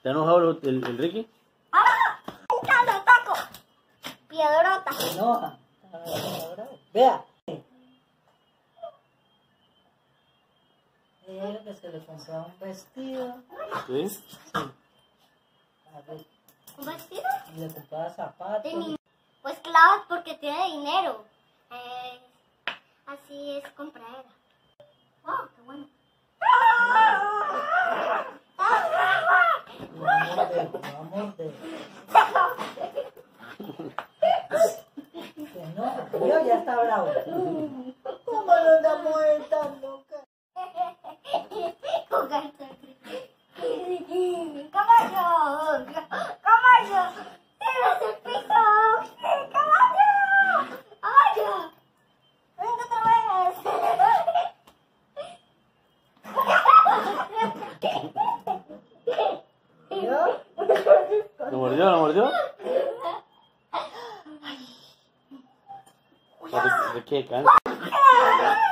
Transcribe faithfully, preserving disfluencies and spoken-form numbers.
¿Está enojado el, el, el Ricky? ¡Ah! ¡Taco, taco! Piedrota. Se enoja. Vea. Ella que se le compraba un vestido. ¿Sí? Sí. A ver, ¿Un vestido? y le compraba zapatos. Teni- Pues claro, porque tiene dinero. Eh, así es comprar. ¡Wow! ¡Qué bueno! Lo va a morder, lo va a morder. Se enoja. Yo ya está bravo. ¿Cómo no la mujer tan loca? ¡Caballo! ¡Caballo! ¡Tienes el piso! ¡Caballo! ¡Caballo! ¡Venga otra vez! ¿Yo? ¿Lo mordió? ¿Lo mordió? ¿De, de qué? ¿Cáncer?